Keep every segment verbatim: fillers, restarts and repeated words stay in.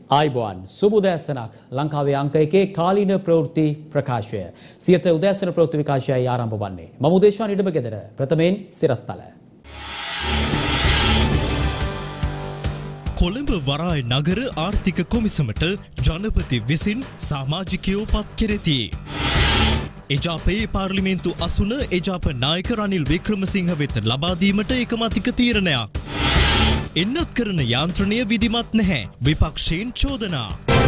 ආයිබෝන් සුබ උදෑසනක් ලංකාවේ අංක එකේ කාලීන ප්‍රවෘත්ති ප්‍රකාශය සියත උදෑසන ප්‍රවෘත්ති විකාශයයි ආරම්භ වන්නේ මම උදේශාන ඉඩම ගෙදර ප්‍රථමයෙන් සිරස්තල කොළඹ වරාය නගර ආර්ථික කොමිසමට ජනපති විසින් සමාජිකයෝ පත් කෙරෙති. එජාපයේ පාර්ලිමේන්තු අසුන එජාප නායක රනිල් වික්‍රමසිංහ වෙත ලබා දීමට එකමතික තීරණයක්. එන්නත් කරන යාන්ත්‍රණය විධිමත් නැහැ විපක්ෂයෙන් චෝදනා.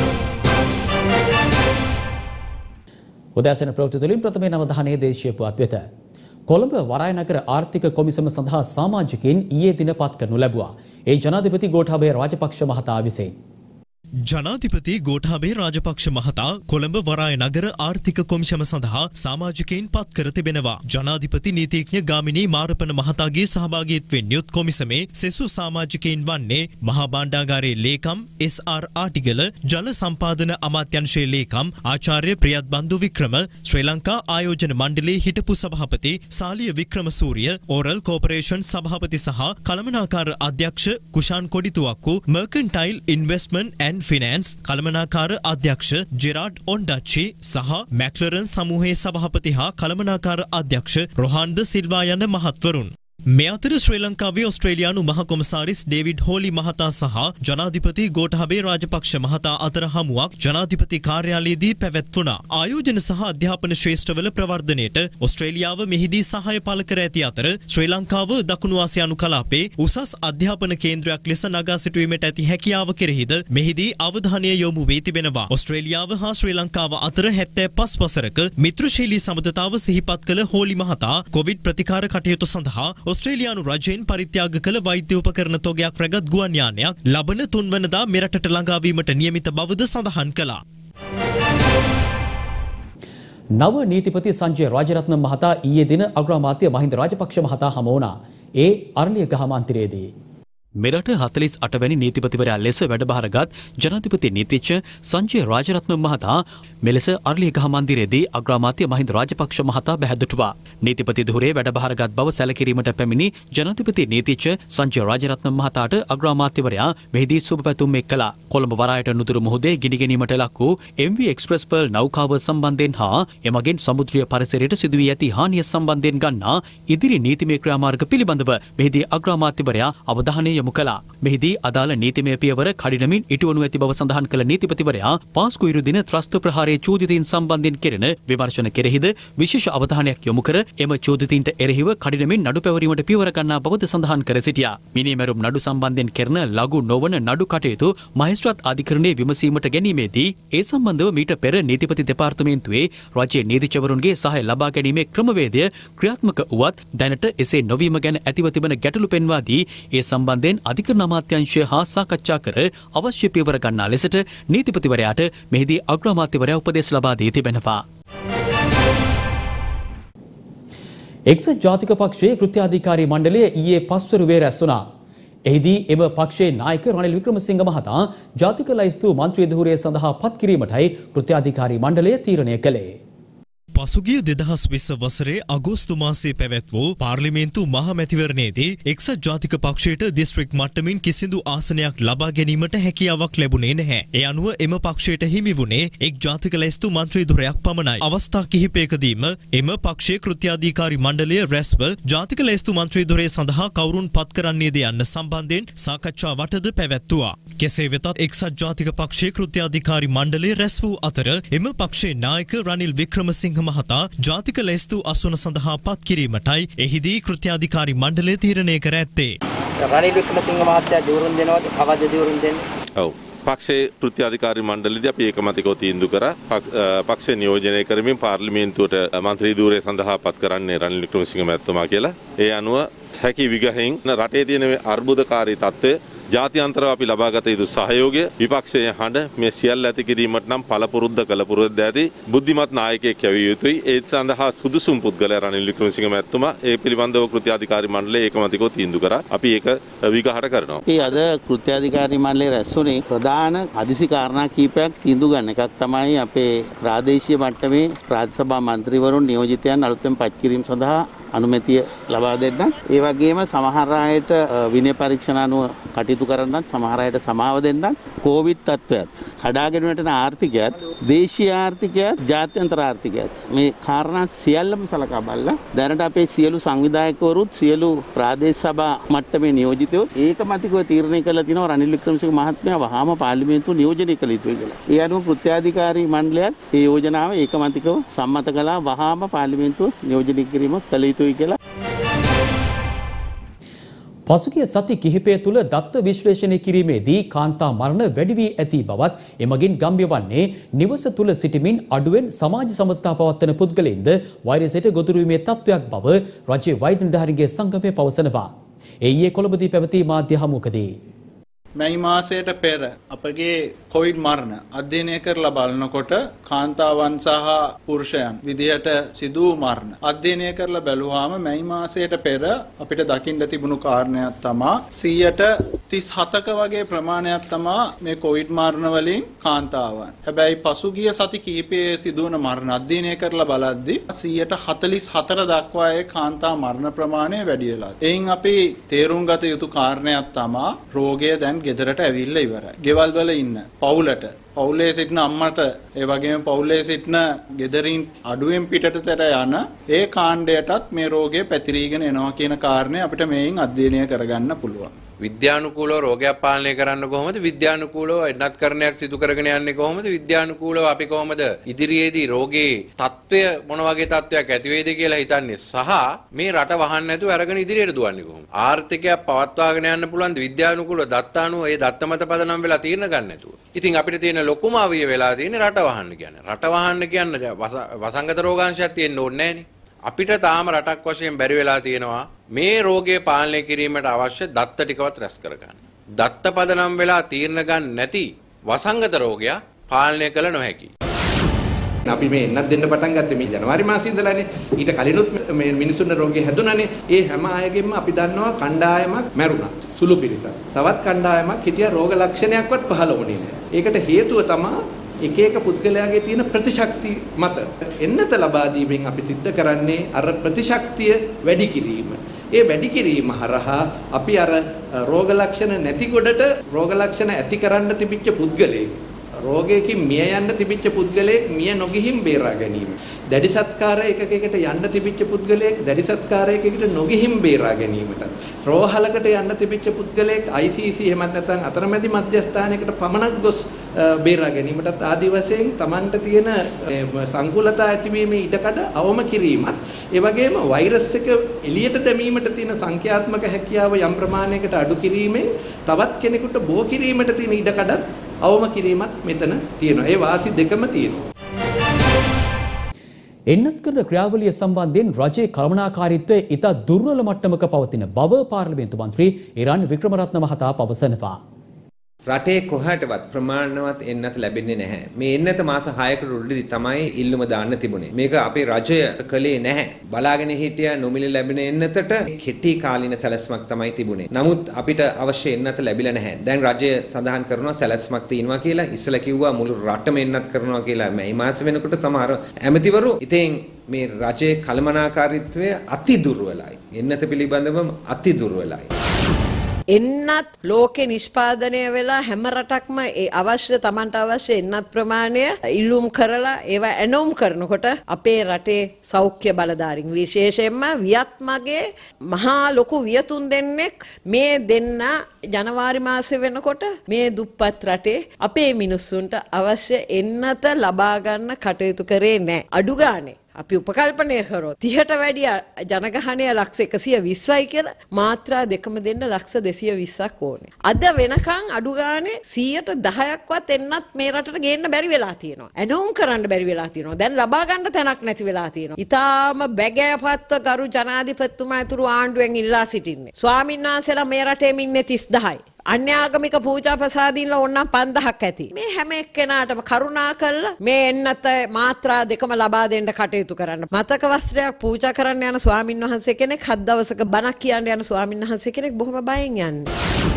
උදෑසන ප්‍රවෘත්ති තුලින් ප්‍රථමයෙන් අවධානය දේශීය පුවත් වෙත. කොළඹ වරාය නගර ආර්ථික කොමිසම සඳහා සමාජිකයින් ඊයේ දින පත් කරනු ලැබුවා. ඒ ජනාධිපති ගෝඨාභය රාජපක්ෂ මහතා විසින් ජනාධිපති ගෝඨාභය රාජපක්ෂ මහතා කොළඹ වරාය නගර ආර්ථික කොමිසම සඳහා සමාජිකයින් පත් කර තිබෙනවා. ජනාධිපති නීතිඥ ගාමිණී මාරපන මහතාගේ සහභාගීත්වයෙන් යුත් කොමිසමේ සෙසු සමාජිකයින් වන්නේ මහා භාණ්ඩාගාරයේ ලේකම් එස් ආර් ආටිගල, ජල සම්පාදන අමාත්‍යංශයේ ලේකම් ආචාර්ය ප්‍රියත් බන්දු වික්‍රම, ශ්‍රී ලංකා ආයෝජන මණ්ඩලයේ හිටපු සභාපති සාලිය වික්‍රමසූරිය, ඕරල් කෝපරේෂන් සභාපති සහ කළමනාකාර අධ්‍යක්ෂ Kushan Kodituwakku, mercantile investment and finance කළමනාකාර අධ්‍යක්ෂ ජෙරාඩ් ඔන්ඩච්චි සහ මැක්ලරන් සමූහයේ සභාපති හා කළමනාකාර අධ්‍යක්ෂ රොහාන්ද සිල්වා යන මහත්වරුන්. මේ අතර ශ්‍රී ලංකාවේ ඔස්ට්‍රේලියානු මහ කොමසාරිස් ඩේවිඩ් හෝලි මහතා සහ ජනාධිපති ගෝඨාභය රාජපක්ෂ මහතා අතර හමුවක් ජනාධිපති කාර්යාලයේදී පැවැත්වුණා. ආයෝජන සහ අධ්‍යාපන ශ්‍රේෂ්ඨවල ප්‍රවර්ධනයට ඔස්ට්‍රේලියාව මෙහිදී සහාය පළ කර ඇති අතර ශ්‍රී ලංකාව දකුණු ආසියානු කලාපේ උසස් අධ්‍යාපන කේන්ද්‍රයක් ලෙස නගා සිටුවීමට ඇති හැකියාව කෙරෙහිද මෙහිදී අවධානය යොමු වී තිබෙනවා. ඔස්ට්‍රේලියාව හා ශ්‍රී ලංකාව අතර හැත්තෑපස් වසරක මිත්‍රශීලී සම්බන්ධතාව සිහිපත් කළ හෝලි මහතා කොවිඩ් ප්‍රතිකාර කටයුතු සඳහා ඔස්ට්‍රේලියානු රජයෙන් පරිත්‍යාග කළ වෛද්‍ය උපකරණ තොගයක් රැගත් ගුවන් යානයක් ලබන තුන්වනදා මෙරටට ළඟාවීමට නියමිත බවද සඳහන් කළා. නව නීතිපති සංජය රාජරත්න මහතා ඊයේ දින අග්‍රාමාත්‍ය මහින්ද රාජපක්ෂ මහතා හමු වුණා. ඒ අරලියගහ මන්දිරයේදී මෙරට හතළිස් අට වැනි නීතිපතිවරයා ලෙස වැඩබහරගත් ජනාධිපති නීතිඥ සංජය රාජරත්න මහතා මෙලෙස අරලියගහ මන්දිරයේදී අග්‍රාමාත්‍ය මහින්ද රාජපක්ෂ මහතා බැහැදුටුවා. නීතිපති ධුරේ වැඩබහරගත් බව සැලකිරීමට පැමිණි ජනාධිපති නීතිඥ සංජය රාජරත්න මහතාට අග්‍රාමාත්‍යවරයා මෙහිදී සුබ පැතුම් එක් කළා. කොළඹ වරායට නුදුරු මුහුදේ ගිනිගැනීමට ලක් වූ එම් වී එක්ස්ප්‍රස් පර්ල් නෞකාව සම්බන්ධයෙන් හා එමගින් සමුද්‍රීය පරිසරයට සිදුවී ඇති හානිය සම්බන්ධයෙන් ගන්නා ඉදිරි නීතිමය ක්‍රියාමාර්ග පිළිබඳව මෙහිදී අග්‍රාමාත්‍යවරයා අවධානය යොමු කළා. මෙහිදී අදාළ නීතිමය පියවර කඩිනමින් ඉටුවනු ඇති බව සඳහන් කළ නීතිපතිවරයා පාස්කු ඉරු දින ත්‍රස්ත ප්‍රහාරයේ චෝදිතයින් සම්බන්ධයෙන් කෙරෙන විමර්ශන කෙරෙහිද විශේෂ අවධානයක් යොමු කර එම චෝදිතයින්ට එරෙහිව කඩිනමින් නඩු පැවරීමට පියවර ගන්නා බවද සඳහන් කර සිටියා. මිනීමැරුම් නඩු සම්බන්ධයෙන් කෙරෙන ලඝු නොවන නඩු කටයුතු මහේස්ත්‍රාත් අධිකරණයේ විමසීමට ගැනීමේදී ඒ සම්බන්ධව මීට පෙර නීතිපති දෙපාර්තමේන්තුවේ රාජ්‍ය නීතිචවරුන්ගේ සහාය ලබා ගැනීමේ ක්‍රමවේදය ක්‍රියාත්මක වුවත් දැනට එසේ නොවීම ගැන ඇතිව තිබෙන ගැටලු පෙන්වා දී ඒ සම්බන්ධයෙන් අධිකරණ අමාත්‍යාංශය හා සාකච්ඡා කර අවශ්‍ය පියවර ගන්නා ලෙසට නීතිපතිවරයාට මෙහිදී අග්‍රාමාත්‍යවරයා උපදෙස් ලබා දී තිබෙනවා. එක්සත් ජාතික පක්ෂයේ කෘත්‍යාධිකාරී මණ්ඩලය ඊයේ පස්වරුවේ රැස් වුණා. එහිදී එම පක්ෂයේ නායක රනිල් වික්‍රමසිංහ මහතා ජාතික ලැයිස්තු මන්ත්‍රී ධුරය සඳහා පත් කිරීමටයි කෘත්‍යාධිකාරී මණ්ඩලය තීරණය කළේ. පසුගිය දෙදහස් විස්ස වසරේ අගෝස්තු මාසයේ පැවැත් වූ පාර්ලිමේන්තු මහමැතිවරණයේදී එක්සත් ජාතික පක්ෂයට දිස්ත්‍රික් මට්ටමින් කිසිදු ආසනයක් ලබා ගැනීමට හැකියාවක් ලැබුණේ නැහැ. ඒ අනුව එම පක්ෂයට හිමි වුණේ එක් ජාතික ලැයිස්තු මන්ත්‍රී ධුරයක් පමණයි. අවස්ථා කිහිපයකදීම එම පක්ෂයේ කෘත්‍යාධිකාරී මණ්ඩලය රැස්ව ජාතික ලැයිස්තු මන්ත්‍රී ධුරය සඳහා කවුරුන් පත් කරන්නේද යන්න සම්බන්ධයෙන් සාකච්ඡාවටද පැවැත්වුවා. කෙසේ වෙතත් එක්සත් ජාතික පක්ෂයේ කෘත්‍යාධිකාරී මණ්ඩලය රැස් වූ අතර එම පක්ෂයේ නායක රනිල් වික්‍රමසිංහ මහතා ජාතික ලැයිස්තු අසුන සඳහා පත් කිරීමටයි එහිදී කෘත්‍යාධිකාරී මණ්ඩලය තීරණය කර ඇත්තේ. රනිල් වික්‍රමසිංහ මහත්තයා ජෝරුන් දෙනවද? කවද ජෝරුන් දෙන්නේ? ඔව්. පක්ෂයේ කෘත්‍යාධිකාරී මණ්ඩලයේදී අපි ඒකමතිකව තීන්දුව කරා පක්ෂය නියෝජනය කරමින් පාර්ලිමේන්තුවට මන්ත්‍රී ධූරය සඳහා පත් කරන්නේ රනිල් වික්‍රමසිංහ මහත්මයා කියලා. ඒ අනුව හැකි විගහෙන් රටේ තියෙන මේ අර්බුදකාරී තත්ත්වය ජාත්‍යන්තරව අපි ලබාගත යුතු සහයෝගය විපක්ෂයේ හඬ මේ සියල්ල ඇති කිරීමට නම් පළපුරුද්ද කළ පුරුද්ද ඇති බුද්ධිමත් නායකයෙක් යැවිය යුතුයි. ඒ සඳහා සුදුසුම් පුද්ගලයා රනිල් වික්‍රමසිංහ මහත්මයා ඒ පිළිබඳව කෘත්‍යාධිකාරී මණ්ඩලය ඒකමතිකව තීන්දුව කරා. අපි ඒක විගහට කරනවා. අපි අද කෘත්‍යාධිකාරී මණ්ඩලය රැස්ුනේ ප්‍රධාන හදිසි කාරණා කීපයක් තීන්දුව ගන්න. එකක් තමයි අපේ ප්‍රාදේශීය මට්ටමේ රාජ්‍ය සභා මන්ත්‍රීවරුන් නියෝජිතයන් අලුතෙන් පත් කිරීම සඳහා අනුමැතිය ලබා දෙන්න. ඒ වගේම සමහර අයට විනය පරීක්ෂණ අනුව කටයුතු කරන්නත් සමහර අයට සමාව දෙන්නත් කොවිඩ් තත්ත්වයක් කඩාගෙන වැටෙන ආර්ථිකයත් දේශීය ආර්ථිකයත් ජාත්‍යන්තර ආර්ථිකයත් මේ කාරණා සියල්ලම සලකා බලලා දැනට අපේ සියලු සංවිධායකවරුත් සියලු ප්‍රාදේශ සභා මට්ටමේ නියෝජිතයෝ ඒකමතිකව තීරණය කළා තිනවා රනිල් වික්‍රමසිංහ මහත්මයා වහාම පාර්ලිමේන්තුව නියෝජනය කළ යුතුයි කියලා. ඒ අනුව කෘත්‍යාධිකාරී මණ්ඩලයත් ඒ යෝජනාව ඒකමතිකව සම්මත කළා වහාම පාර්ලිමේන්තුව නියෝජනය කිරීම කළ යුතුයි කියලා. පසුගිය සති කිහිපය තුළ දත්ත විශ්ලේෂණය කිරීමේදී කාන්තා මරණ වැඩි වී ඇති බවත් එමගින් ගම්‍ය වන්නේ නිවස තුළ සිටමින් අඩුවෙන් සමාජ සමත්තා පවත්වන පුද්ගලයින්ද වෛරසයට ගොදුරු වීමේ තත්ත්වයක් බව රජයේ වෛද්‍ය නිලධාරීන්ගේ සංගමය පවසනවා. ඒ ඊයේ කොළඹදී පැවති මාධ්‍ය හමුවකදී මැයි මාසයට පෙර අපගේ කොවිඩ් මරණ අධ්‍යයනය කරලා බලනකොට කාන්තාවන් සහ පුරුෂයන් විදිහට සිදු වූ මරණ අධ්‍යයනය කරලා බැලුවාම මැයි මාසයට පෙර අපිට දකින්න තිබුණු කාරණයක් තමයි සියයට තිස් හතක වගේ ප්‍රමාණයක් තමයි මේ කොවිඩ් මරණ වලින් කාන්තාවන්. හැබැයි පසුගිය සති කිහිපයේ සිදුවන මරණ අධ්‍යයනය කරලා බලද්දී සියයට හතළිස් හතර දක්වා ඒ කාන්තා මරණ ප්‍රමාණය වැඩි වෙලා. එයින් අපි තේරුම් ගත යුතු කාරණයක් තමයි රෝගය දැන් ගෙදරට ඇවිල්ලා ඉවරයි. ගෙවල් වල ඉන්න පවුලට පවුලේ සිටින අම්මට ඒ වගේම පවුලේ සිටින ගෙදරින් අඩුවෙන් පිටතට යන ඒ කාණ්ඩයටත් මේ රෝගය පැතිරීගෙන එනවා කියන කාරණය අපිට මේෙන් අධ්‍යයනය කරගන්න පුළුවන්. විද්‍යානුකූලව රෝගයක් පාලනය කරන්න කොහොමද? විද්‍යානුකූලව එන්නත්කරණයක් සිදු කරගෙන යන්නේ කොහොමද? විද්‍යානුකූලව අපි කොහොමද ඉදිරියේදී රෝගේ තත්ත්වය මොන වගේ තත්ත්වයක් ඇති වෙයිද කියලා හිතන්නේ සහ මේ රට වහන්න නැතුව අරගෙන ඉදිරියට දුවන්නේ කොහොමද? ආර්ථිකය පවත්වාගෙන යන්න පුළුවන් විද්‍යානුකූලව දත්තානුව ඒ දත්ත මත පදනම් වෙලා තීරණ ගන්න නැතුව. ඉතින් අපිට තියෙන ලොකුම අවිය වෙලා තියෙන්නේ රට වහන්න කියන්නේ. රට වහන්න කියන්නේ වසංගත රෝගාංශයක් තියෙන්න ඕනේ නැහනේ. අපිට තාම රටක් වශයෙන් බැරි වෙලා තියෙනවා මේ රෝගය පාලනය කිරීමට අවශ්‍ය දත්ත ටිකවත් රැස් කරගන්න. දත්ත පදනම් වෙලා තීරණ ගන්න නැති වසංගත රෝගයක් පාලනය කළ නොහැකි. අපි මේ එන්නත් දෙන්න පටන් ගත්තේ මේ ජනවාරි මාසයේ ඉඳලානේ. ඊට කලිනුත් මේ මිනිසුන්ගේ රෝගය හැදුණානේ. ඒ හැම අයගෙම අපි දන්නවා කණ්ඩායමක් මැරුණා. සුළු පිරිසක්. තවත් කණ්ඩායමක් හිටියා රෝග ලක්ෂණයක්වත් පහළ වුණේ නැහැ. ඒකට හේතුව තමයි එක එක පුද්ගලයාගේ තියෙන ප්‍රතිශක්තිය මත එන්නත ලබා දීමෙන් අපි සිද්ධ කරන්නේ අර ප්‍රතිශක්තිය වැඩි කිරීම. ඒ වැඩි කිරීම හරහා අපි අර රෝග ලක්ෂණ නැති කොටට රෝග ලක්ෂණ ඇති කරන්න තිබිච්ච පුද්ගලයෙක් රෝගයකින් මිය යන්න තිබිච්ච පුද්ගලයෙක් මිය නොගිහින් බේරා ගැනීම. දැඩි සත්කාර එකකකට යන්න තිබිච්ච පුද්ගලයෙක් දැඩි සත්කාරයකකට නොගිහින් බේරා ගැනීමට. රෝහලකට යන්න තිබිච්ච පුද්ගලයෙක් I C C එහෙමත් නැත්නම් අතරමැදි මධ්‍යස්ථානයකට පමණක් ගොස් බේරා ගැනීමට ආදි වශයෙන් Tamanට තියෙන සංකූලතා ඇතිවීමේ ඉඩකඩ අවම කිරීමත් ඒ වගේම වෛරස් එක එළියට දැමීමට තියෙන සංඛ්‍යාත්මක හැකියාව යම් ප්‍රමාණයකට අඩු කිරීමෙන් තවත් කෙනෙකුට බෝ කිරීමට තියෙන ඉඩකඩත් අවම කිරීමත් මෙතන තියෙනවා. ඒ වාසි දෙකම තියෙනවා. එන්නත් කරන ක්‍රියාවලිය සම්බන්ධයෙන් රජයේ කළමනාකාරීත්වය ඉතා දුර්වල මට්ටමක පවතින බව පාර්ලිමේන්තු මන්ත්‍රී ඉරාන් වික්‍රමරත්න මහතා පවසනවා. රටේ කොහාටවත් ප්‍රමාණවත් එන්නත ලැබෙන්නේ නැහැ. මේ එන්නත මාස හයකට උඩදී තමයි ඉල්ලුම දාන්න තිබුණේ. මේක අපේ රජය කළේ නැහැ. බලාගෙන හිටියා නොමිලේ ලැබෙන එන්නතට කෙටි කාලින සැලැස්මක් තමයි තිබුණේ. නමුත් අපිට අවශ්‍ය එන්නත ලැබිලා නැහැ. දැන් රජය සඳහන් කරනවා සැලැස්මක් තියෙනවා කියලා. ඉස්සලා කිව්වා මුළු රටම එන්නත් කරනවා කියලා. මේ මාස වෙනකොට සමහර ඇමතිවරු ඉතින් මේ රජයේ කළමනාකාරීත්වය අති දුර්වලයි. එන්නත පිළිබඳව අති දුර්වලයි. එන්නත් ලෝකේ නිෂ්පාදනය වෙලා හැම රටක්ම ඒ අවශ්‍ය Tamanට අවශ්‍ය එන්නත් ප්‍රමාණය ඉල්ලුම් කරලා ඒවා ඇනවුම් කරනකොට අපේ රටේ සෞඛ්‍ය බලධාරීන් විශේෂයෙන්ම වියත් මගේ මහා ලොකු වියතුන් දෙන්නෙක් මේ දෙන්න ජනවාරි මාසෙ වෙනකොට මේ දුප්පත් රටේ අපේ මිනිස්සුන්ට අවශ්‍ය එන්නත ලබා ගන්න කටයුතු කරේ නැහැ. අඩු ගානේ අපි උපකල්පනය කරොත් තිහට වැඩිය ජනගහනය ලක්ෂ එකසිය විස්සයි කියලා මාත්‍රා දෙකම දෙන්න ලක්ෂ දෙසිය විස්සක් ඕනේ. අද වෙනකන් අඩු ගානේ සීයට දහයක්වත් එන්නත් මේ රටට ගේන්න බැරි වෙලා තියෙනවා. ඇනවුම් කරන්න බැරි වෙලා තියෙනවා. දැන් ලබා ගන්න තැනක් නැති වෙලා තියෙනවා. ඊටාම බැගෑපත්ව ගරු ජනාධිපතිතුමා ඇතුළු ආණ්ඩුවෙන් ඉල්ලා සිටින්නේ. ස්වාමීන් වහන්සේලා මේ රටේම ඉන්නේ තිස් දහයි. අන්‍යාගමික පූජා ප්‍රසාදීන්ලා ඕන්නම් පන්දහක් ඇති. මේ හැම එක්කෙනාටම කරුණා කරලා මේ එන්නත මාත්‍රා දෙකම ලබා දෙන්න කටයුතු කරන්න. මතක වස්ත්‍රයක් පූජා කරන්න යන ස්වාමින් වහන්සේ කෙනෙක් හත් දවසක බණක් කියන්න යන ස්වාමින් වහන්සේ කෙනෙක් බොහොම බයෙන් යන්නේ.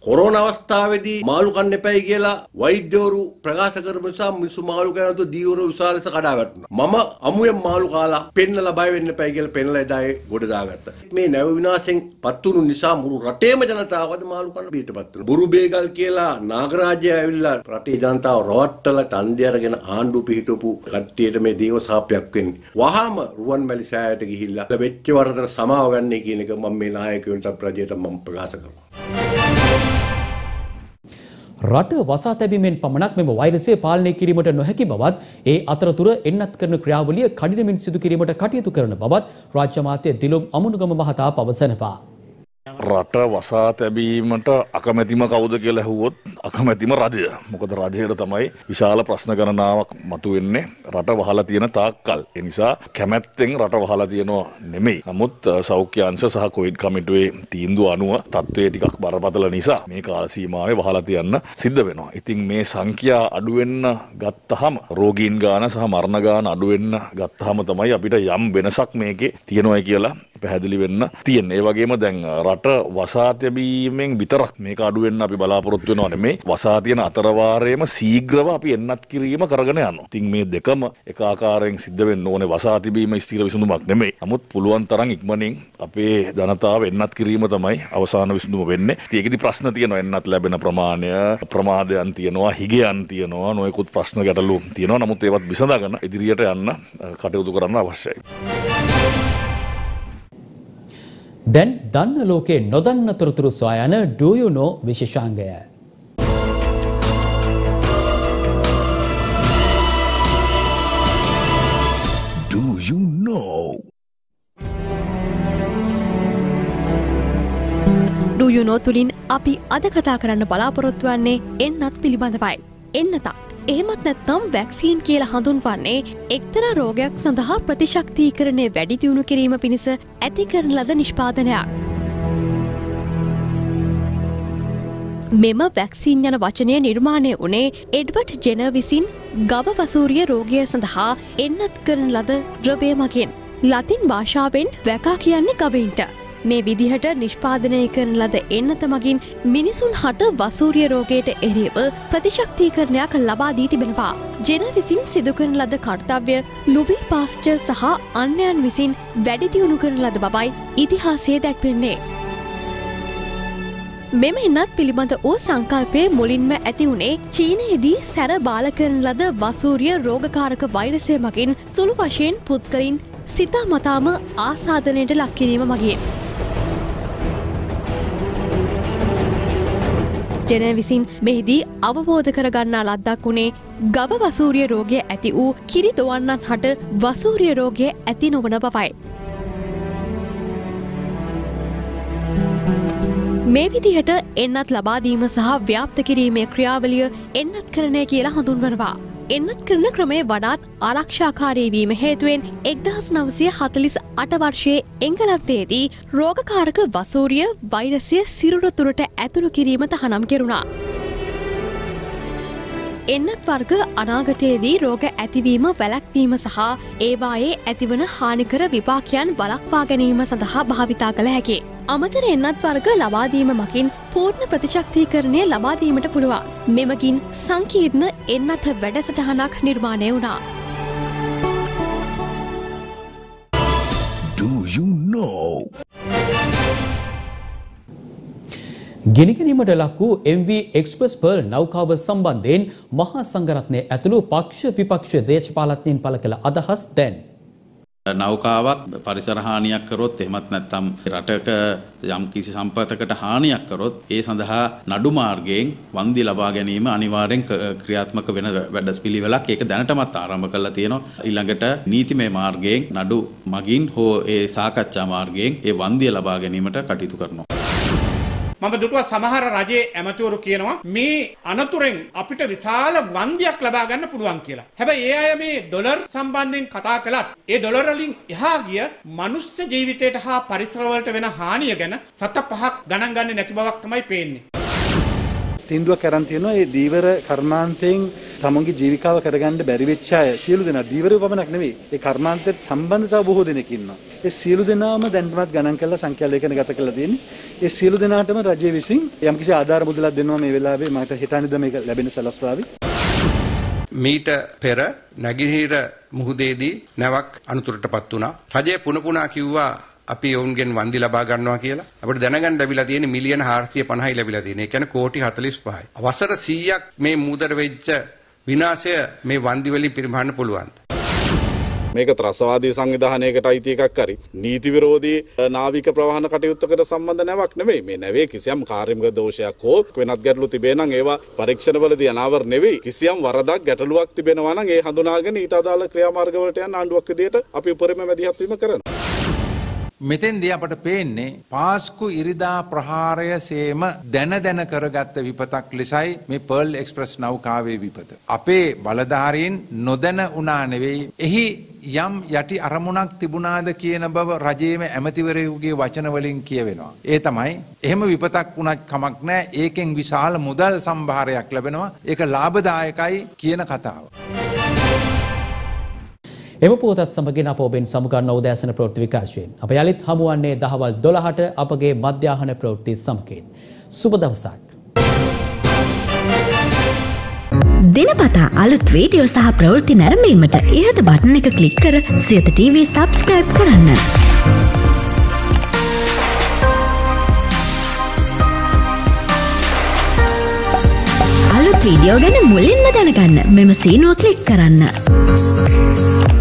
කොරෝනා අවස්ථාවේදී මාළු කන්න එපයි කියලා වෛද්‍යවරු ප්‍රකාශ කරපු නිසා මිනිස්සු මාළු කනතු දීවරු විශාල ලෙස කඩා වැටුණා. මම අමුයෙන් මාළු කාලා පෙන්නලා බය වෙන්න එපයි කියලා පෙන්නලා එදායේ ගොඩ දාගත්තා. මේ නැව විනාශෙන් පත්තුණු නිසා මුළු රටේම ජනතාවද මාළු කන්න බීටපත් වුණා. බුරු බේගල් කියලා නාගරාජ්‍යය ඇවිල්ලා රටේ ජනතාව රවට්ටලා ඡන්දය අරගෙන ආණ්ඩුව පිහිටවපු කට්ටියට මේ දේව සාපයක් වෙන්නේ. වහාම රුවන්මැලි සෑයට ගිහිල්ලා වෙච්ච වරදට සමාව ගන්න කියන එක මම මේ නායකයන්ට ප්‍රජයට මම ප්‍රකාශ කරනවා. රට වසා තැබීමෙන් පමණක් මෙම වෛරසය පාලනය කිරීමට නොහැකි බවත් ඒ අතරතුර එන්නත් කරන ක්‍රියාවලිය කඩිනමින් සිදු කිරීමට කටයුතු කරන බවත් රාජ්‍ය අමාත්‍ය දිලුම් අමුණුගම මහතා පවසනවා. රට වසා තැබීමට අකමැතිම කවුද කියලා ඇහුවොත් අකමැතිම රජය. මොකද රජයට තමයි විශාල ප්‍රශ්න ගණනාවක් මතුවෙන්නේ රට වහලා තියෙන තාක්කල්. ඒ නිසා කැමැත්තෙන් රට වහලා තියෙනව නෙමෙයි. නමුත් සෞඛ්‍ය අංශ සහ කොවිඩ් කමිටුවේ තීන්දුව අනුව තත්ත්වය ටිකක් බරපතල නිසා මේ කාල සීමාවේ වහලා තියන්න සිද්ධ වෙනවා. ඉතින් මේ සංඛ්‍යා අඩු වෙන්න ගත්තහම රෝගීන් ගාන සහ මරණ ගාන අඩු වෙන්න ගත්තහම තමයි අපිට යම් වෙනසක් මේකේ තියෙනවා කියලා පැහැදිලි වෙන්න තියෙන්නේ. ඒ වගේම දැන් රට වසා තැබීමෙන් විතරක් මේක අඩු වෙන්න අපි බලාපොරොත්තු වෙනව නෙමෙයි. වසා තියෙන අතරවාරයේම ශීඝ්‍රව අපි එන්නත් කිරීම කරගෙන යනවා. ඉතින් මේ දෙකම එක ආකාරයෙන් සිද්ධ වෙන්න ඕනේ. වසා තිබීම ස්ථිර විසඳුමක් නෙමෙයි. නමුත් පුළුවන් තරම් ඉක්මනින් අපේ ජනතාව එන්නත් කිරීම තමයි අවසාන විසඳුම වෙන්නේ. ඉතින් ඒකෙදි ප්‍රශ්න තියෙනවා. එන්නත් ලැබෙන ප්‍රමාණය, ප්‍රමාදයන් තියෙනවා, හිගයන් තියෙනවා, නොයෙකුත් ප්‍රශ්න ගැටලු තියෙනවා. නමුත් ඒවත් විසඳාගෙන ඉදිරියට යන්න කටයුතු කරන්න අවශ්‍යයි. දැන් දන්න ලෝකේ නොදන්න තොරතුරු සොයා යන Do You Know විශේෂාංගය. Do You Know? Do You Know තුලින් අපි අද කතා කරන්න බලාපොරොත්තු වෙන්නේ එන්නත් පිළිබඳවයි. එන්නතක් එහෙමත් නැත්නම් වැක්සීන් කියලා හඳුන්වන්නේ එක්තරා රෝගයක් සඳහා ප්‍රතිශක්තිකරණය වැඩි දියුණු කිරීම පිණිස ඇති කරන ලද නිෂ්පාදනයක්. මෙම වැක්සීන් යන වචනය නිර්මාණය වුණේ එඩ්වඩ් ජෙනර් විසින් ගව වසූරිය රෝගය සඳහා එන්නත් කරන ලද ද්‍රවය මගින්. ලතින් භාෂාවෙන් වැකා කියන්නේ ගවයින්ට. මේ විදිහට නිෂ්පාදනය කරන ලද එන්නත මගින් මිනිසුන් හට වසූරිය රෝගයට එරෙහිව ප්‍රතිශක්තිකරණයක් ලබා දී තිබෙනවා. ජෙනර් විසින් සිදු කරන ලද කර්තව්‍ය ලුවී පාස්චර් සහ අන්‍යයන් විසින් වැඩි දියුණු කරන ලද බවයි ඉතිහාසයේ දැක්වෙන්නේ. මෙම එන්නත් පිළිබඳ වූ සංකල්පය මුලින්ම ඇති වුණේ චීනයේදී සැර බාල කරන ලද වසූරිය රෝගකාරක වෛරසය මගින් සුළු වශයෙන් පුද්ගලින් සිතා මතාම ආසාදනයට ලක් කිරීම මගින්. ජෙනර් විසින් මෙහිදී අවබෝධ කරගන්නා ලද්දක් වුණේ ගව වසූරිය රෝගය ඇති වූ කිරි දොවන්නන් හට වසූරිය රෝගය ඇති නොවන බවයි. මේ විදිහට එන්නත් ලබා දීම සහ ව්‍යාප්ත කිරීමේ ක්‍රියාවලිය එන්නත් කරණය කියලා හඳුන්වනවා. එන්නත් කරන ක්‍රමය වඩාත් ආරක්ෂාකාරී වීම හේතුවෙන් එක්දහස් නවසිය හතලිස් අට වර්ෂයේ එංගලන්තයේදී රෝගකාරක වසූරිය වෛරසය සිරුර තුළට ඇතුළු කිරීම තහනම් කෙරුණා. එන්නත් වර්ග අනාගතයේදී රෝග ඇතිවීම වැළැක්වීම සහ ඒවායේ ඇතිවන හානිකර විපාකයන් වළක්වා ගැනීම සඳහා භාවිතා කළ හැකි. අමතර එන්නත් වර්ග ලබාදීම මගින් පූර්ණ ප්‍රතිශක්තිකරණය ලබාදීමට පුළුවන්. මෙමගින් සංකීර්ණ එන්නත් වැඩසටහනක් නිර්මාණය වුණා. Do You Know? ගෙනිගැනීමට ලක් වූ එම් වී එක්ස්ප්‍රස් පර්ල් නෞකාව සම්බන්ධයෙන් මහා සංඝරත්නය ඇතුළු පක්ෂ විපක්ෂ දේශපාලඥයින් පළ කළ අදහස් දැන්. නෞකාවක් පරිසර හානියක් කරොත් එහෙමත් නැත්නම් රටක යම් කිසි සම්පතකට හානියක් කරොත් ඒ සඳහා නඩු මාර්ගයෙන් වන්දි ලබා ගැනීම අනිවාර්යෙන් ක්‍රියාත්මක වෙන වැඩපිළිවෙලක්. ඒක දැනටමත් ආරම්භ කරලා තියෙනවා. ඊළඟට නීතිමය මාර්ගයෙන් නඩු මගින් හෝ ඒ සාකච්ඡා මාර්ගයෙන් ඒ වන්දිය ලබා ගැනීමට කටයුතු කරනවා. මම දුටුවා සමහර රජයේ ඇමතිවරු කියනවා මේ අනතුරෙන් අපිට විශාල වන්දියක් ලබා ගන්න පුළුවන් කියලා. හැබැයි ඒ අය මේ ඩොලර් සම්බන්ධයෙන් කතා කළත් ඒ ඩොලර් වලින් එහා ගිය මනුස්ස ජීවිතයට හා පරිසර වලට වෙන හානිය ගැන සත පහක් ගණන් ගන්නේ නැති බවක් තමයි පේන්නේ. තීන්දුවක් කරන් තියෙනවා මේ දීවර කර්මාන්තයෙන් තමන්ගේ ජීවිකාව කරගන්න බැරි වෙච්ච අය සියලු දෙනා දීවරව පමණක් නෙවෙයි ඒ කර්මාන්තයට සම්බන්ධතාව බොහෝ දෙනෙක් ඉන්නවා. ඒ සියලු දෙනාම දැන්වත් ගණන් කරලා සංඛ්‍යා ලේඛන ගත කරලා තියෙන්නේ. ඒ සියලු දෙනාටම රජය විසින් යම්කිසි ආධාර මුදලක් දෙනවා මේ වෙලාවේ මම හිතන්නේ මේක ලැබෙන සලස්වාවි. මීට පෙර නැගිහිර මුහුදේදී නැවක් අනුතුරටපත් වුණා. රජය පුන පුනා කිව්වා අපි ඔවුන්ගෙන් වන්දි ලබා ගන්නවා කියලා. අපිට දැනගන්න ලැබිලා තියෙන මිලියන හාරසිය පනහයි ලැබිලා තියෙන. ඒ කියන්නේ කෝටි හතළිස් පහයි. වසර සීයක් මේ මුහුදට වෙච්ච විනාශය මේ වන්දි වලින් පරිහරණය පුළුවන්. මේක ත්‍රස්තවාදී සංවිධානයකට අයිති එකක් හරි නීති විරෝධී නාවික ප්‍රවාහන කටයුත්තකට සම්බන්ධ නැවක් නෙවෙයි. මේ නැවේ කිසියම් කාර්මික දෝෂයක් හෝ වෙනත් ගැටලු තිබේ නම් ඒවා පරීක්ෂණවලදී අනාවර නෙවෙයි. කිසියම් වරදක් ගැටලුවක් තිබෙනවා නම් ඒ හඳුනාගෙන ඊට අදාළ ක්‍රියාමාර්ගවලට යන ආණ්ඩුවක් විදියට අපි උපරිම මැදිහත් වීම කරනවා. මෙතෙන්දී අපට පේන්නේ පාස්කු ඉරිදා ප්‍රහාරය සේම දැන දැන කරගත්ත විපතක් ලෙසයි මේ පර්ල් එක්ස්ප්‍රස් නෞකාවේ විපත. අපේ බලධාරීන් නොදැන උනා නෙවෙයි. එහි යම් යටි අරමුණක් තිබුණාද කියන බව රජයේම ඇමතිවරයෙකුගේ වචන වලින් කියවෙනවා. ඒ තමයි එහෙම විපතක් වුණත් කමක් නැහැ. ඒකෙන් විශාල මුදල් සම්භාරයක් ලැබෙනවා. ඒක ලාභදායකයි කියන කතාව. එම පුවතත් සමගින් අප ඔබෙන් සමුගන්න උදෑසන ප්‍රවෘත්ති විකාශයෙන් අප යළිත් හමුවන්නේ දහවල් දොළහට අපගේ මධ්‍යාහන ප්‍රවෘත්ති සමගින්. සුබ දවසක්. දිනපතා අලුත් වීඩියෝ සහ ප්‍රවෘත්ති නැරඹීමට ඉහත බටන් එක ක්ලික් කර සියත ටීවී සබ්ස්ක්‍රයිබ් කරන්න. අලුත් වීඩියෝ ගැන මුලින්ම දැනගන්න මෙම සීනුව ක්ලික් කරන්න.